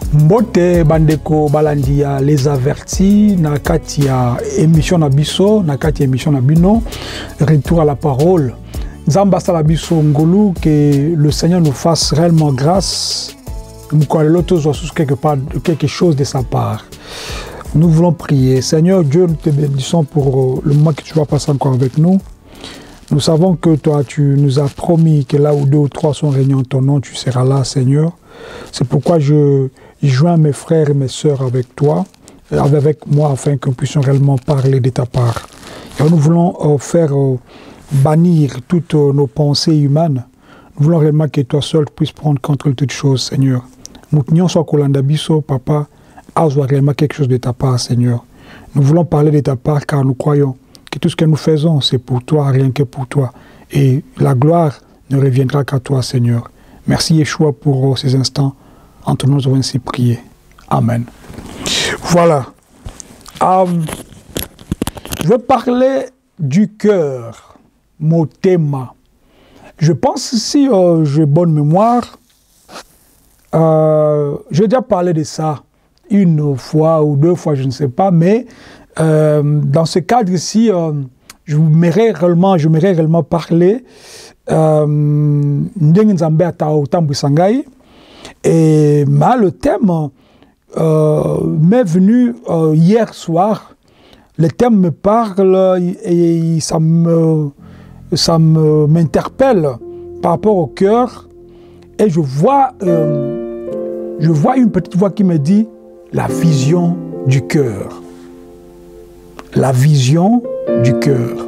Mbote bandeko balandi ya les avertis na kati ya émission na biso na kati ya émission na bino retour à la parole nzamba sala biso ngolu que le Seigneur nous fasse réellement grâce quelque chose de sa part. Nous voulons prier. Seigneur Dieu, nous te bénissons pour le moment que tu vas passer encore avec nous. Nous savons que toi, tu nous as promis que là où 2 ou 3 sont réunis en ton nom, tu seras là, Seigneur. C'est pourquoi je joins mes frères et mes sœurs avec toi, avec moi, afin que nous puissions réellement parler de ta part. Et nous voulons faire bannir toutes nos pensées humaines. Nous voulons réellement que toi seul puisses prendre contrôle de toutes choses, Seigneur. Nous tenions soit Kolanda Biso, Papa, azwa réellement quelque chose de ta part, Seigneur. Nous voulons parler de ta part car nous croyons que tout ce que nous faisons, c'est pour toi, rien que pour toi. Et la gloire ne reviendra qu'à toi, Seigneur. Merci, Yeshua, pour ces instants. Entre nous, nous avons ainsi prié. Amen. Voilà. Je vais parler du cœur, motema. Je pense, si j'ai bonne mémoire, j'ai déjà parlé de ça une fois ou 2 fois, je ne sais pas, mais dans ce cadre-ci, je m'aimerais réellement parler et le thème m'est venu hier soir. Le thème me parle et ça m'interpelle par rapport au cœur, et je vois une petite voix qui me dit la vision du cœur. La vision du cœur.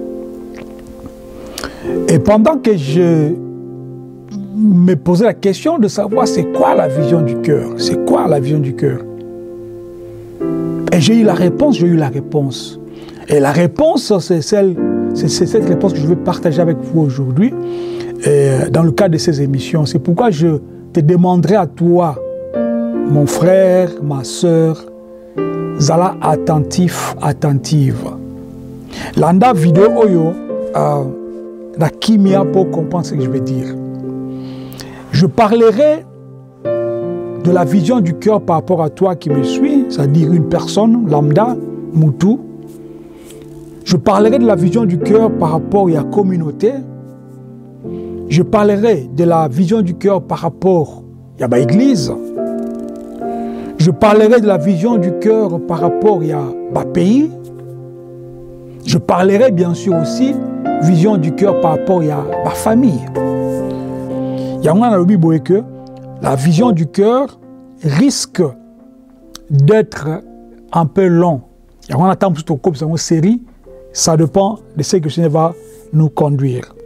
Et pendant que je me posais la question de savoir c'est quoi la vision du cœur, c'est quoi la vision du cœur, et j'ai eu la réponse, Et la réponse, c'est cette réponse que je veux partager avec vous aujourd'hui, dans le cadre de ces émissions. C'est pourquoi je te demanderai à toi, mon frère, ma sœur, zala attentif, attentive. Landa vidéo oyo, la kimia pour comprendre ce que je veux dire. Je parlerai de la vision du cœur par rapport à toi qui me suis, c'est-à-dire une personne lambda, Moutou. Je parlerai de la vision du cœur par rapport à la communauté. Je parlerai de la vision du cœur par rapport à l'église. Je parlerai de la vision du cœur par rapport à pays. Je parlerai bien sûr aussi vision du cœur par rapport à ma famille. Il y a que la vision du cœur risque d'être un peu long. Il y a un temps plutôt comme ça, une série. Ça dépend de ce que le Seigneur va nous conduire.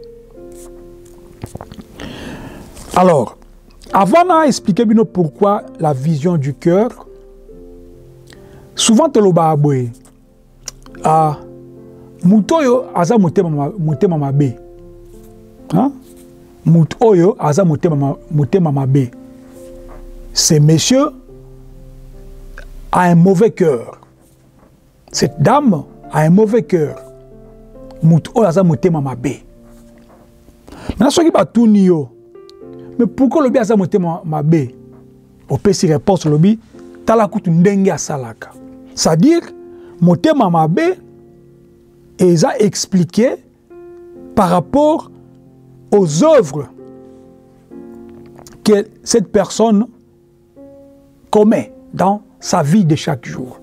Alors, avant d'expliquer pourquoi la vision du cœur, souvent te lo ba aboye. Mutoyo aza motema mabe. Mutoyo aza motema mabe. Ce monsieur a un mauvais cœur. Cette dame a un mauvais cœur. Mutoyo aza motema mabe. Maintenant, ce qui va tout niyo. Mais pourquoi le bien aza motema mabe? Au pesi réponse le bi tala kutu ndenge asalaka. C'est-à-dire motema mabe et a expliqué par rapport aux œuvres que cette personne commet dans sa vie de chaque jour.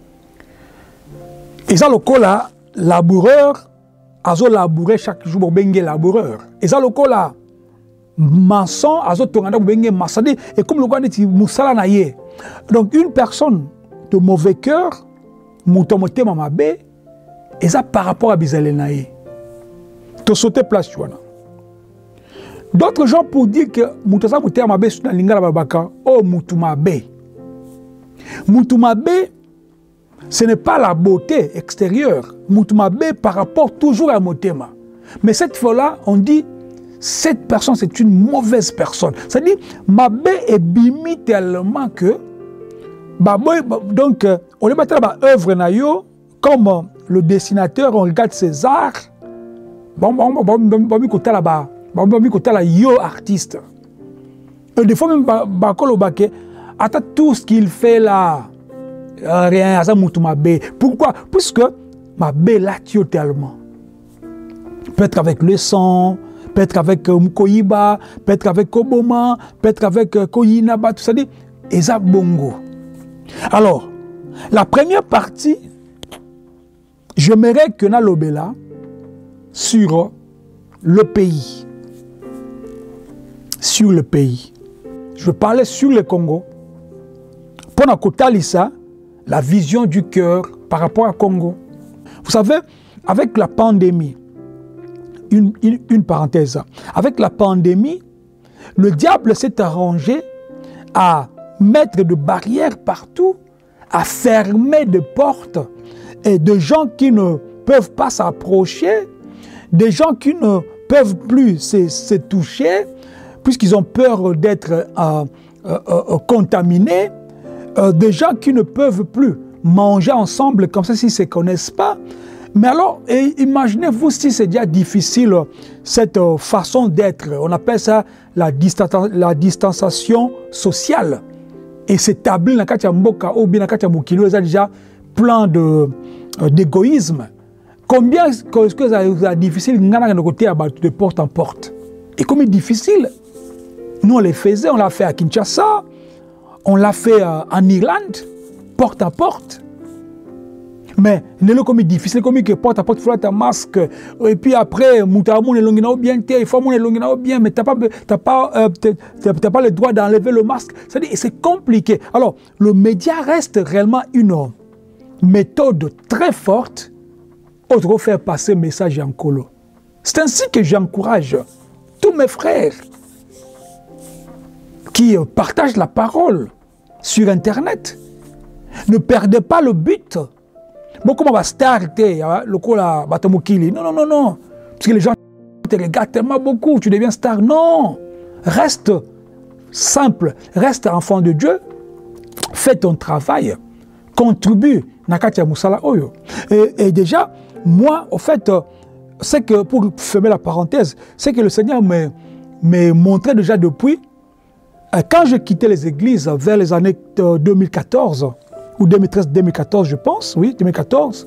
Et ça le cola laboureur azo labourer chaque jour bengue laboureur. Et ça le cola maçon azo tonganda bengue maçon et comme le gars dit musala na ye. Donc une personne de mauvais cœur mutomote mamabe et ça par rapport à bizalé na ye. To sauter place tuana. D'autres gens pour dire que mutosa muté mabe na lingala babaka oh mutumabe. Mutumabe, ce n'est pas la beauté extérieure. Mutumabe par rapport toujours à Motema. Mais cette fois-là, on dit, cette personne, c'est une mauvaise personne. C'est-à-dire, Mabe est bimi tellement que, donc, on est battu à l'œuvre nayo, comme le dessinateur, on regarde ses arts, yo artiste. Et des fois même, attends, tout ce qu'il fait là, rien, ça moutou ma bé. Pourquoi? Puisque ma bé là tellement. Peut-être avec le sang, peut-être avec Mkoyiba, peut-être avec Koboma, peut-être avec Koyinaba, tout ça dit, et ça bongo. Alors, la première partie, j'aimerais que Nalobela sur le pays. Sur le pays. Je veux parler sur le Congo. Pour Kotalisa, la vision du cœur par rapport au Congo. Vous savez, avec la pandémie, une parenthèse, avec la pandémie, le diable s'est arrangé à mettre des barrières partout, à fermer des portes, et de gens qui ne peuvent pas s'approcher, des gens qui ne peuvent plus se toucher, puisqu'ils ont peur d'être contaminés, des gens qui ne peuvent plus manger ensemble comme ça s'ils ne se connaissent pas. Mais alors, imaginez-vous si c'est déjà difficile, cette façon d'être. On appelle ça la distanciation sociale. Et s'établir dans Katia Mboka ou bien dans Katia Mukilo, il y a déjà plein d'égoïsme. Combien est-ce que c'est difficile de porte en porte? Et comme c'est difficile, nous on les faisait, on l'a fait à Kinshasa, on l'a fait en Irlande, porte à porte. Mais c'est comme difficile, comme que porte à porte, il faut un masque. Et puis après, moutarmon est longina bien, il faut mon longina bien, mais tu n'as pas le droit d'enlever le masque. C'est compliqué. Alors, le média reste réellement une méthode très forte pour faire passer le message en colo. C'est ainsi que j'encourage tous mes frères qui partagent la parole sur Internet. Ne perdez pas le but. Beaucoup de stars, non, non, non, non. Parce que les gens te regardent tellement beaucoup, tu deviens star. Non. Reste simple, reste enfant de Dieu, fais ton travail, contribue. Et déjà, moi, au fait, c'est que, pour fermer la parenthèse, c'est que le Seigneur m'a montré déjà depuis, quand je quittais les églises vers les années 2014, ou 2013-2014, je pense, oui, 2014,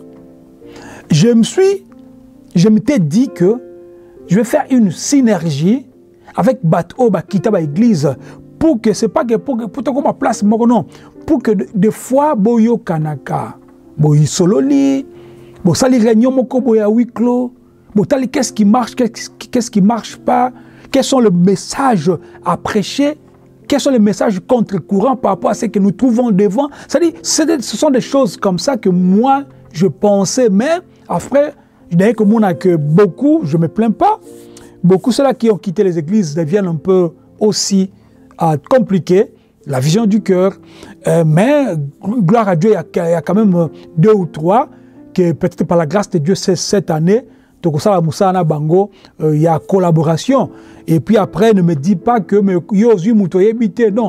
je m'étais dit que je vais faire une synergie avec Bato Bakita Église pour que c'est pas que pour ma place non, pour que des fois boyo kanaka, boyi sololi, bo sali réunion moko boya huis clos, bo tali qu'est-ce qui marche, qu'est-ce qui marche pas, quels sont les messages à prêcher. Quels sont les messages contre-courants par rapport à ce que nous trouvons devant? C'est-à-dire, ce sont des choses comme ça que moi, je pensais, mais après, je dirais que moi, que beaucoup, je ne me plains pas, beaucoup ceux-là qui ont quitté les églises deviennent un peu aussi compliqués, la vision du cœur, mais gloire à Dieu, il y a quand même 2 ou 3 que peut-être par la grâce de Dieu, cette année, il y a collaboration. Et puis après, ne me dis pas que non,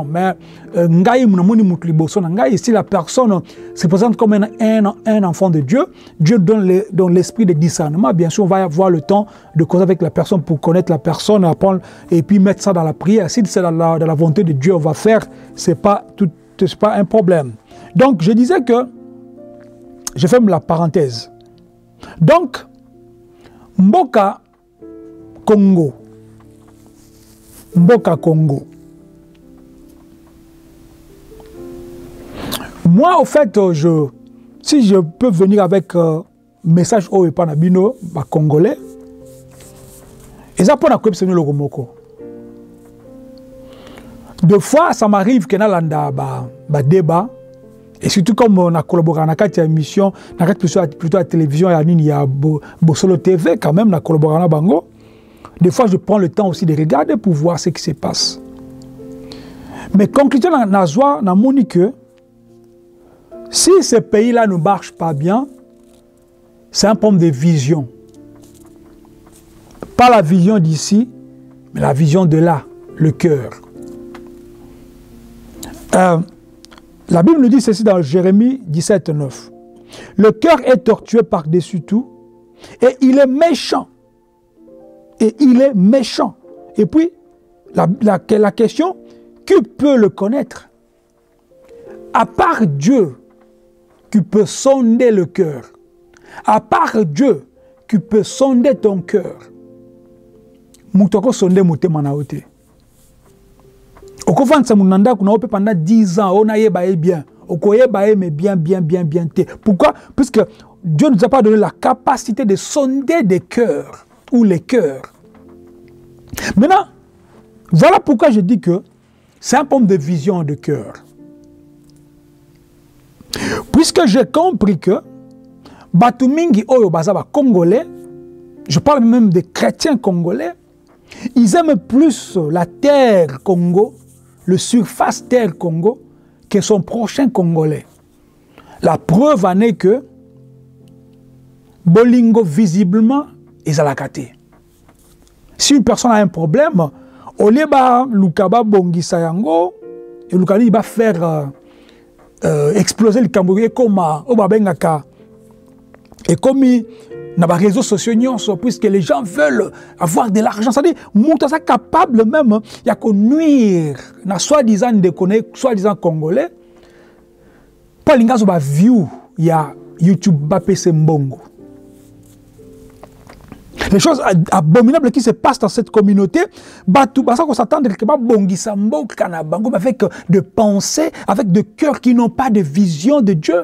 mais ici la personne se présente comme un enfant de Dieu. Dieu donne l'esprit de discernement. Bien sûr, on va avoir le temps de causer avec la personne pour connaître la personne, apprendre, et puis mettre ça dans la prière. Si c'est dans la volonté de Dieu, on va faire. C'est pas un problème. Donc, je disais que je ferme la parenthèse. Donc, Mboka Congo. Mboka Congo. Moi, au fait, si je peux venir avec un message au Epanabino, congolais, et ça pour la corruption le Romoko. Deux fois, ça m'arrive que nalanda ba débat. Et surtout comme on a collaboré dans cette émission, plutôt à la télévision, il y a Bosolo TV quand même, on a collaboré dans Bango. Des fois, je prends le temps aussi de regarder pour voir ce qui se passe. Mais conclusion, dans mon que si ce pays-là ne marche pas bien, c'est un problème de vision. Pas la vision d'ici, mais la vision de là, le cœur. La Bible nous dit ceci dans Jérémie 17, 9. Le cœur est tortueux par-dessus tout, et il est méchant. Et il est méchant. Et puis, la question, qui peut le connaître? à part Dieu qui peut sonder le cœur, à part Dieu qui peut sonder ton cœur, Moutoko sonde motema na ote. Okovansa munanda kuna ope pendant 10 ans, on a yebaye bien. Okoyebaye mais bien te. Pourquoi? Puisque Dieu ne nous a pas donné la capacité de sonder des cœurs ou les cœurs. Maintenant, voilà pourquoi je dis que c'est un problème de vision de cœur. Puisque j'ai compris que Batumingi Oyo Bazaba Congolais, je parle même des chrétiens congolais, ils aiment plus la terre Congo, le surface terre Congo, que son prochain Congolais. La preuve en est que Bolingo, visiblement, est à la caté. Si une personne a un problème, au lieu de Lukaba Bongi Sayango, et Lukali va faire exploser le Cambodge comme Obabengaka. Et comme dans les réseaux sociaux, puisque les gens veulent avoir de l'argent, c'est-à-dire, ils sont capables même, il y a qu'on nuire, soi-disant Congolais, pas les gens qui view, il y a YouTube, Bapese Mbongo. Les choses abominables qui se passent dans cette communauté, on s'attend avec de pensées, avec de cœurs qui n'ont pas de vision de Dieu.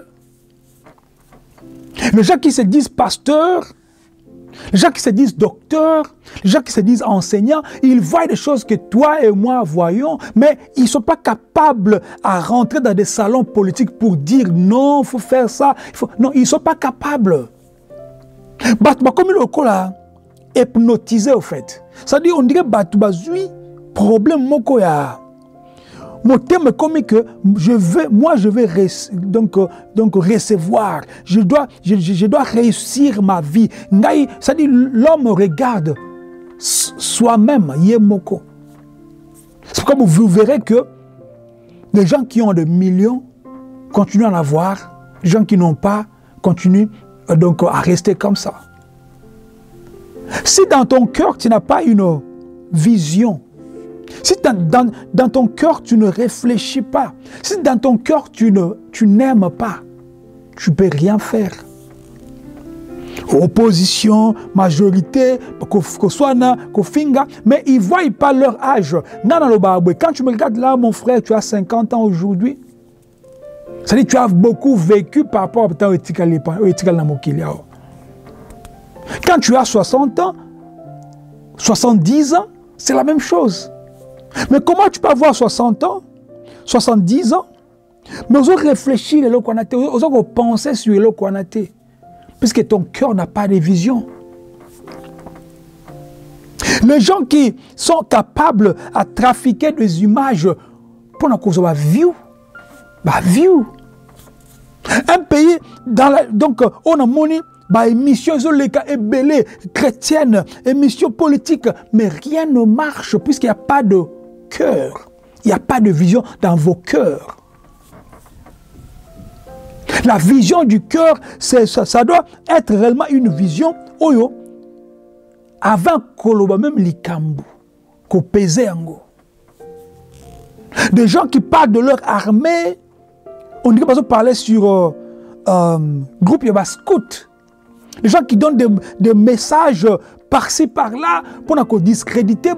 Les gens qui se disent pasteurs, les gens qui se disent docteurs, les gens qui se disent enseignants, ils voient des choses que toi et moi voyons, mais ils ne sont pas capables à rentrer dans des salons politiques pour dire non, il faut faire ça. Non, ils ne sont pas capables. Comme le là, hypnotisé au fait. C'est-à-dire, on dirait que problème moko ya. Mon thème est comme que je vais donc recevoir. Je dois réussir ma vie. C'est-à-dire, l'homme regarde soi-même, yemoko. C'est comme vous verrez que les gens qui ont des millions continuent à en avoir. Les gens qui n'ont pas continuent donc à rester comme ça. Si dans ton cœur, tu n'as pas une vision, si dans ton cœur, tu ne réfléchis pas, si dans ton cœur, tu n'aimes pas, tu ne peux rien faire. Opposition, majorité, mais ils ne voient pas leur âge. Quand tu me regardes là, mon frère, tu as 50 ans aujourd'hui. C'est-à-dire que tu as beaucoup vécu par rapport à ton étiqueté. Quand tu as 60 ans, 70 ans, c'est la même chose. Mais comment tu peux avoir 60 ans, 70 ans, mais vous réfléchir vous penser sur le Kwanate, puisque ton cœur n'a pas de vision. Les gens qui sont capables à trafiquer des images pour la cause de la view, un pays donc on a monnaie. Émissions chrétiennes, émissions politiques, mais rien ne marche puisqu'il n'y a pas de cœur, il n'y a pas de vision dans vos cœurs. La vision du cœur, ça doit être réellement une vision, avant que même likambu, qu'on pèse ango. Des gens qui parlent de leur armée, on dirait pas parler sur groupe Yoba Scout. Les gens qui donnent des messages par-ci, par-là, pour discréditer,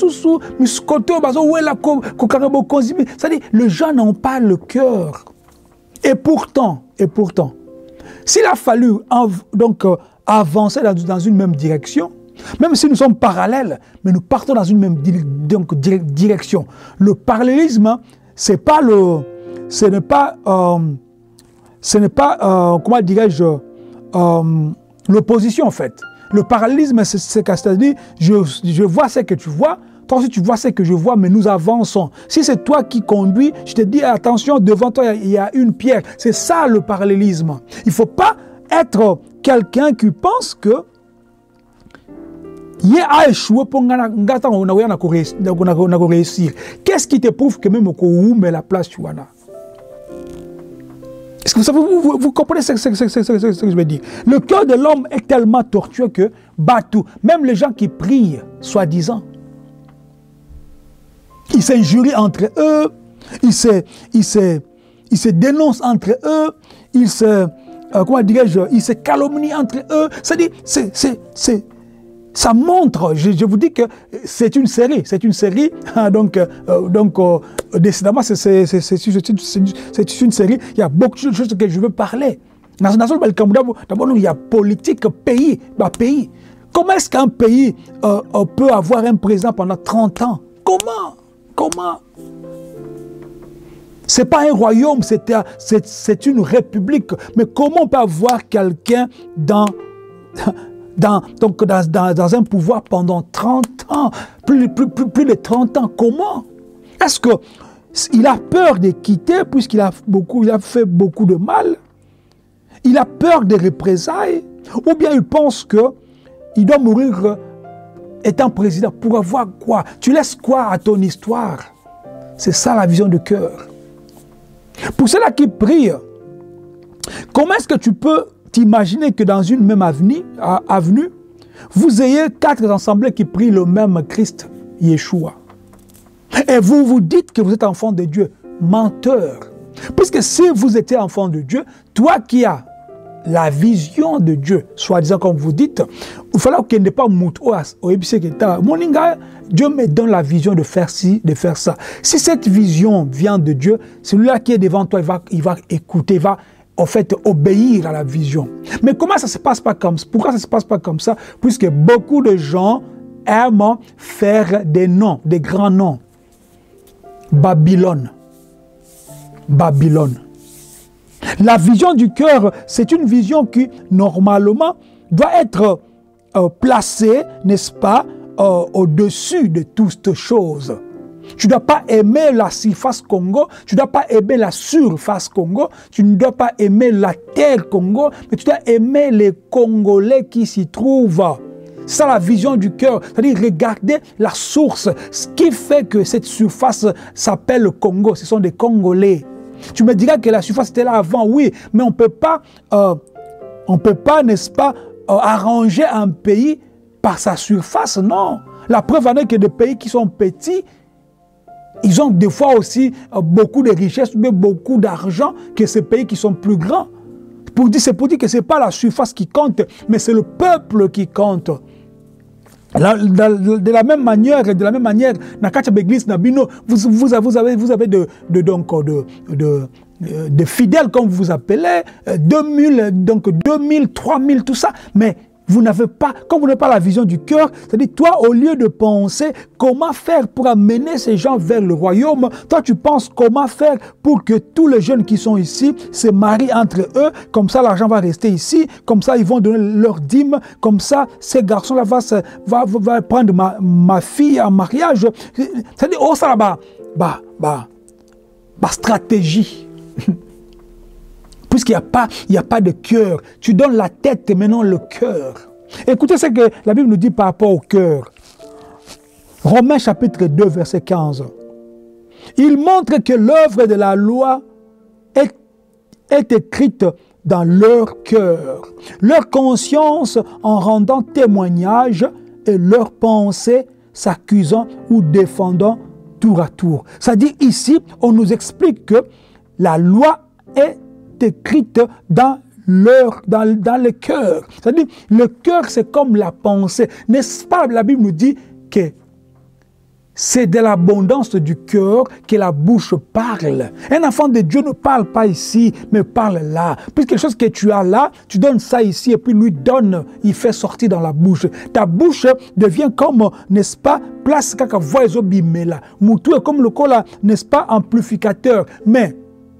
c'est-à-dire, les gens n'ont pas le cœur. Et pourtant, s'il a fallu donc, avancer dans une même direction, même si nous sommes parallèles, mais nous partons dans une même direction. Le parallélisme, ce n'est pas, comment dirais-je, l'opposition en fait. Le parallélisme, c'est-à-dire, je vois ce que tu vois, toi aussi tu vois ce que je vois, mais nous avançons. Si c'est toi qui conduis, je te dis attention, devant toi il y a une pierre. C'est ça le parallélisme. Il ne faut pas être quelqu'un qui pense que il a échoué pour réussir. Qu'est-ce qui te prouve que même au met la place tu vois là? Est-ce que vous comprenez ce que je veux dire? Le cœur de l'homme est tellement tortueux que Batou, même les gens qui prient, soi-disant, ils s'injurient entre eux, ils ils se dénoncent entre eux, ils se, comment dirais-je, ils se calomnient entre eux. C'est-à-dire, ça montre, je vous dis que c'est une série, donc décidément, c'est une série, il y a beaucoup de choses que je veux parler. D'abord, il y a politique, pays. Comment est-ce qu'un pays peut avoir un président pendant 30 ans? Comment? Ce n'est pas un royaume, c'est une république. Mais comment on peut avoir quelqu'un dans un pouvoir pendant 30 ans, plus de 30 ans? Comment? Est-ce qu'il a peur de quitter puisqu'il a fait beaucoup de mal? Il a peur des représailles? Ou bien il pense qu'il doit mourir étant président pour avoir quoi? Tu laisses quoi à ton histoire? C'est ça la vision du cœur. Pour ceux-là qui prient, comment est-ce que tu peux t'imaginer que dans une même avenue, vous ayez 4 assemblées qui prient le même Christ, Yeshua? Et vous vous dites que vous êtes enfant de Dieu. Menteur. Puisque si vous étiez enfant de Dieu, toi qui as la vision de Dieu, soi-disant comme vous dites, il fallait qu'il n'y ait pas Dieu me donne la vision de faire ci, de faire ça. Si cette vision vient de Dieu, celui-là qui est devant toi, il va écouter, il va en fait obéir à la vision. Mais comment ça se passe pas comme ça? Pourquoi ça ne se passe pas comme ça? Puisque beaucoup de gens aiment faire des noms, des grands noms. Babylone. La vision du cœur, c'est une vision qui, normalement, doit être placée, n'est-ce pas, au-dessus de toutes choses. Tu ne dois pas aimer la surface Congo, tu ne dois pas aimer la surface Congo, tu ne dois pas aimer la terre Congo, mais tu dois aimer les Congolais qui s'y trouvent. C'est ça la vision du cœur, c'est-à-dire regarder la source. Ce qui fait que cette surface s'appelle le Congo, ce sont des Congolais. Tu me diras que la surface était là avant, oui, mais on ne peut pas, n'est-ce pas, arranger un pays par sa surface, non. La preuve en est que des pays qui sont petits, ils ont des fois aussi beaucoup de richesses, mais beaucoup d'argent que ces pays qui sont plus grands. C'est pour dire que ce n'est pas la surface qui compte, mais c'est le peuple qui compte. De la même manière, vous avez de fidèles, comme vous vous appelez, 2000, 3000, tout ça, mais vous n'avez pas, quand vous n'avez pas la vision du cœur, c'est-à-dire toi, au lieu de penser comment faire pour amener ces gens vers le royaume, toi tu penses comment faire pour que tous les jeunes qui sont ici se marient entre eux, comme ça l'argent va rester ici, comme ça ils vont donner leur dîme, comme ça ces garçons-là va prendre ma fille en mariage. C'est-à-dire, oh ça là-bas, stratégie. Puisqu'il n'y a pas de cœur. Tu donnes la tête, mais non le cœur. Écoutez ce que la Bible nous dit par rapport au cœur. Romains chapitre 2, verset 15. Il montre que l'œuvre de la loi est écrite dans leur cœur. Leur conscience en rendant témoignage et leurs pensées s'accusant ou défendant tour à tour. C'est-à-dire ici, on nous explique que la loi est écrite dans le cœur. C'est-à-dire, le cœur, c'est comme la pensée. N'est-ce pas, la Bible nous dit que c'est de l'abondance du cœur que la bouche parle. Un enfant de Dieu ne parle pas ici, mais parle là. Puis quelque chose que tu as là, tu donnes ça ici, et puis lui donne, il fait sortir dans la bouche. Ta bouche devient comme, n'est-ce pas, place kaka voix bimela. Moutou est comme le cola, n'est-ce pas, amplificateur. Mais,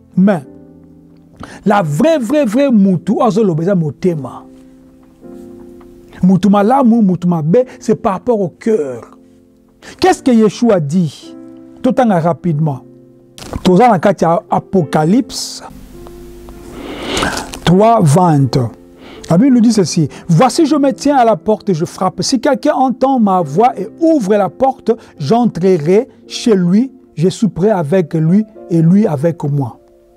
la vraie moutou, azolobeza motema. Moutouma lamu, moutouma be, c'est par rapport au cœur. Qu'est-ce que Yeshua dit? Tout en rapidement. Tout en Apocalypse 3:20. La Bible nous dit ceci. Voici, je me tiens à la porte et je frappe. Si quelqu'un entend ma voix et ouvre la porte, j'entrerai chez lui, je souperai avec lui et lui avec moi.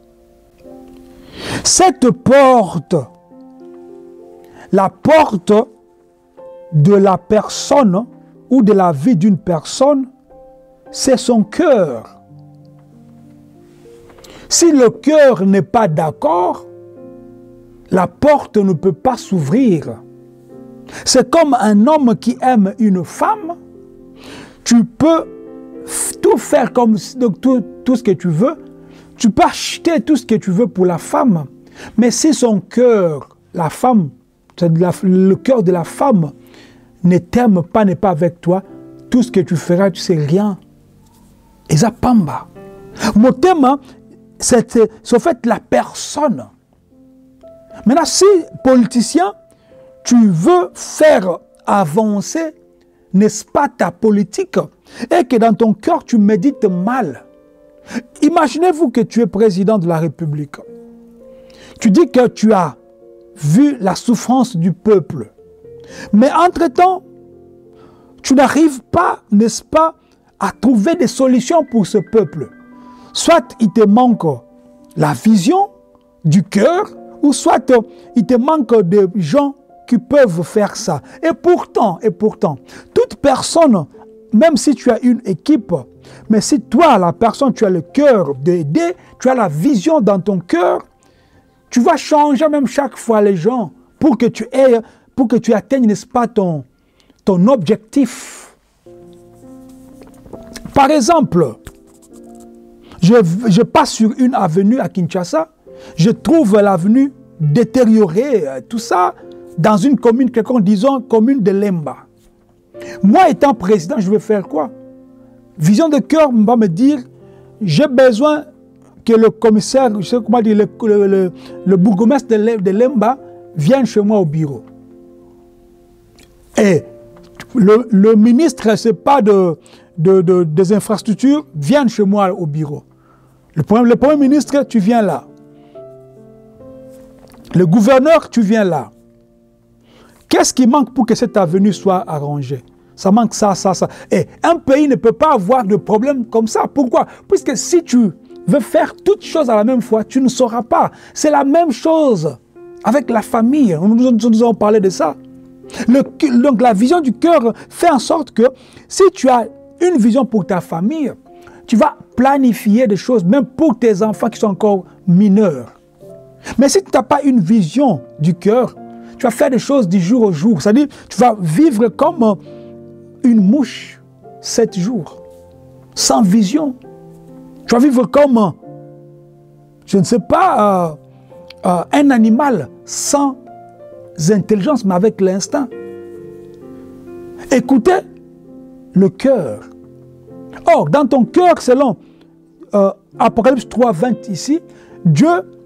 Cette porte, la porte de la personne ou de la vie d'une personne, c'est son cœur. Si le cœur n'est pas d'accord, la porte ne peut pas s'ouvrir. C'est comme un homme qui aime une femme. Tu peux tout faire comme tout ce que tu veux. Tu peux acheter tout ce que tu veux pour la femme. Mais si son cœur, la femme, le cœur de la femme ne t'aime pas, n'est pas avec toi, tout ce que tu feras, tu sais rien. Et ça pamba. Mon thème, c'est en fait la personne. Maintenant, si politicien, tu veux faire avancer, n'est-ce pas, ta politique, et que dans ton cœur, tu médites mal. Imaginez-vous que tu es président de la République. Tu dis que tu as vu la souffrance du peuple. Mais entre-temps, tu n'arrives pas, n'est-ce pas, à trouver des solutions pour ce peuple. Soit il te manque la vision du cœur, ou soit il te manque de gens qui peuvent faire ça. Et pourtant, toute personne, même si tu as une équipe, mais si toi, la personne, tu as le cœur d'aider, tu as la vision dans ton cœur, tu vas changer même chaque fois les gens pour que tu atteignes, n'est-ce pas, ton objectif. Par exemple, je passe sur une avenue à Kinshasa, je trouve l'avenue détériorée, tout ça, dans une commune, quelconque, disons, commune de Lemba. Moi, étant président, je vais faire quoi? Vision de cœur va me dire, j'ai besoin que le commissaire, je sais comment dire, le bourgmestre de Lemba vienne chez moi au bureau. Et le ministre, c'est pas des infrastructures, vienne chez moi au bureau. Le premier ministre, tu viens là. Le gouverneur, tu viens là. Qu'est-ce qui manque pour que cette avenue soit arrangée? Ça manque ça. Et un pays ne peut pas avoir de problème comme ça. Pourquoi? Puisque si tu veux faire toutes choses à la même fois, tu ne sauras pas. C'est la même chose avec la famille. Nous avons parlé de ça. Donc la vision du cœur fait en sorte que si tu as une vision pour ta famille, tu vas planifier des choses, même pour tes enfants qui sont encore mineurs. Mais si tu n'as pas une vision du cœur, tu vas faire des choses du jour au jour. C'est-à-dire, tu vas vivre comme une mouche 7 jours, sans vision. Tu vas vivre comme, je ne sais pas, un animal sans intelligence, mais avec l'instinct. Écoutez le cœur. Or, dans ton cœur, selon Apocalypse 3, 20 ici, Dieu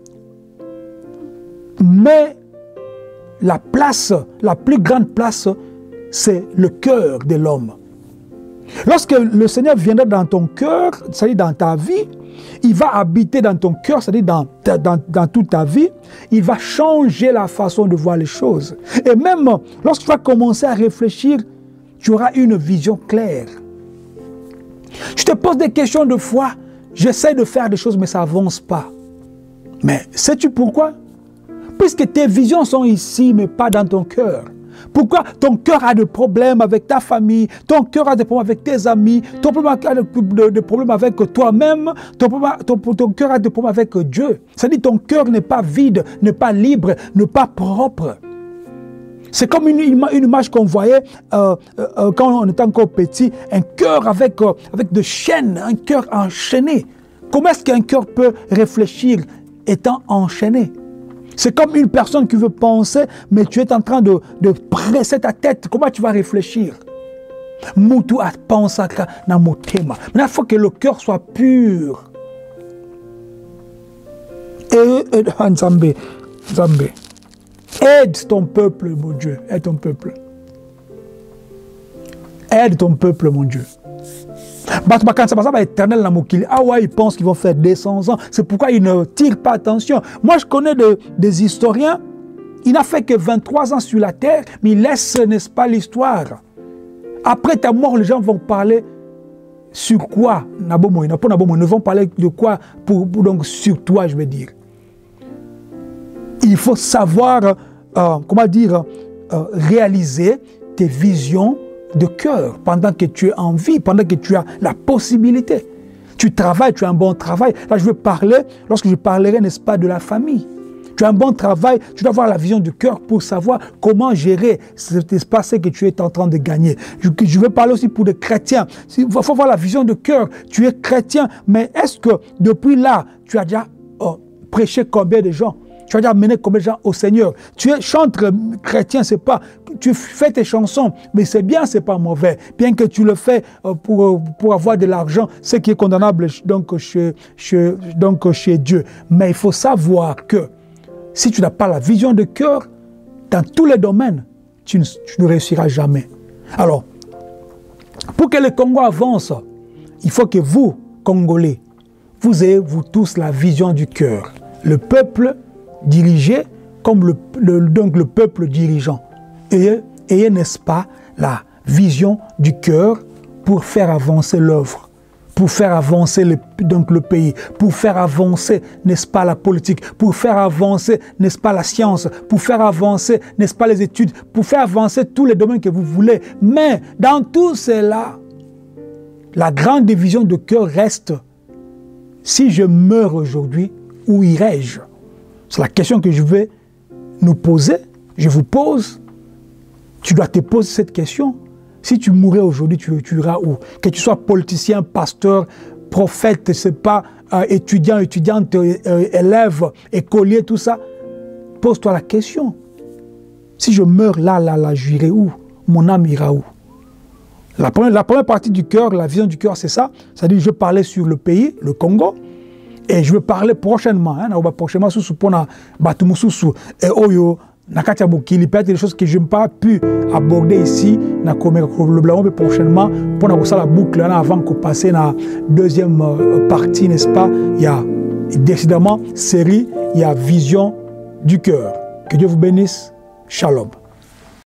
met la place, la plus grande place, c'est le cœur de l'homme. Lorsque le Seigneur viendra dans ton cœur, c'est-à-dire dans ta vie, il va habiter dans ton cœur, c'est-à-dire dans toute ta vie, il va changer la façon de voir les choses. Et même lorsque tu vas commencer à réfléchir, tu auras une vision claire. Je te pose des questions de foi, j'essaie de faire des choses, mais ça n'avance pas. Mais sais-tu pourquoi? Puisque tes visions sont ici, mais pas dans ton cœur. Pourquoi ton cœur a des problèmes avec ta famille, ton cœur a des problèmes avec tes amis, ton cœur a des problèmes avec toi-même, ton cœur a des problèmes avec Dieu. C'est-à-dire ton cœur n'est pas vide, n'est pas libre, n'est pas propre. C'est comme une image qu'on voyait quand on était encore petit, un cœur avec de chaînes, un cœur enchaîné. Comment est-ce qu'un cœur peut réfléchir étant enchaîné? C'est comme une personne qui veut penser, mais tu es en train de presser ta tête. Comment tu vas réfléchir? Mutu a pensé na motema. Maintenant, il faut que le cœur soit pur. Nzambe, aide ton peuple, mon Dieu. Aide ton peuple. Aide ton peuple, mon Dieu. Ils pensent qu'ils vont faire 200 ans. C'est pourquoi ils ne tirent pas attention. Moi, je connais des historiens. Il n'a fait que 23 ans sur la terre, mais il laisse, n'est-ce pas, l'histoire. Après ta mort, les gens vont parler sur quoi? Ils vont parler de quoi donc sur toi, je veux dire. Il faut savoir, réaliser tes visions de cœur pendant que tu es en vie, pendant que tu as la possibilité. Tu travailles, tu as un bon travail. Là, je veux parler, lorsque je parlerai, n'est-ce pas, de la famille. Tu as un bon travail, tu dois avoir la vision du cœur pour savoir comment gérer cet espace que tu es en train de gagner. Je veux parler aussi pour les chrétiens. Il faut avoir la vision du cœur. Tu es chrétien, mais est-ce que depuis là, tu as déjà prêché combien de gens? Tu as déjà mené combien de gens au Seigneur? Tu es chanteur chrétien, c'est pas... Tu fais tes chansons, mais c'est bien, c'est pas mauvais. Bien que tu le fais pour avoir de l'argent, ce qui est condamnable donc chez Dieu. Mais il faut savoir que si tu n'as pas la vision de cœur, dans tous les domaines, tu ne réussiras jamais. Alors, pour que le Congo avance, il faut que vous, Congolais, vous ayez, vous tous, la vision du cœur. Le peuple dirigé comme donc le peuple dirigeant. Ayez, n'est-ce pas, la vision du cœur pour faire avancer l'œuvre, pour faire avancer le pays, pour faire avancer, n'est-ce pas, la politique, pour faire avancer, n'est-ce pas, la science, pour faire avancer, n'est-ce pas, les études, pour faire avancer tous les domaines que vous voulez. Mais dans tout cela, la grande division de cœur reste: si je meurs aujourd'hui, où irai-je? C'est la question que je vais nous poser. Je vous pose. Tu dois te poser cette question. Si tu mourrais aujourd'hui, tu iras où? Que tu sois politicien, pasteur, prophète, c'est pas étudiant, étudiante, élève, écolier, tout ça. Pose-toi la question. Si je meurs là, j'irai où? Mon âme ira où? La première partie du cœur, la vision du cœur, c'est ça. C'est-à-dire, je parlais sur le pays, le Congo, et je vais parler prochainement. Prochainement, et Oyo, peut-être des choses que je n'ai pas pu aborder ici, le prochainement, pour la boucle avant qu'on passe à la deuxième partie, n'est-ce pas? Il y a décidément série, il y a vision du cœur. Que Dieu vous bénisse. Shalom.